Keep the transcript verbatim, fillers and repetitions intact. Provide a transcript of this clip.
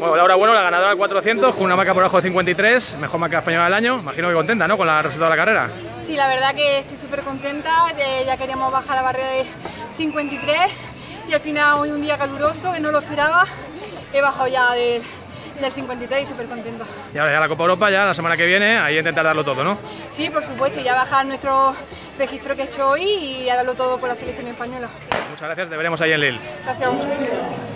Bueno, Laura Bueno, la ganadora del cuatrocientos, con una marca por abajo de cincuenta y tres, mejor marca española del año. Imagino que contenta, ¿no?, con el resultado de la carrera. Sí, la verdad que estoy súper contenta, eh, ya queríamos bajar la barrera de cincuenta y tres y al final hoy un día caluroso que no lo esperaba, he bajado ya del, del cincuenta y tres y súper contenta. Y ahora ya la Copa Europa, ya la semana que viene, ahí intentar darlo todo, ¿no? Sí, por supuesto, ya bajar nuestro registro que he hecho hoy y a darlo todo por la selección española. Muchas gracias, te veremos ahí en Lille. Gracias.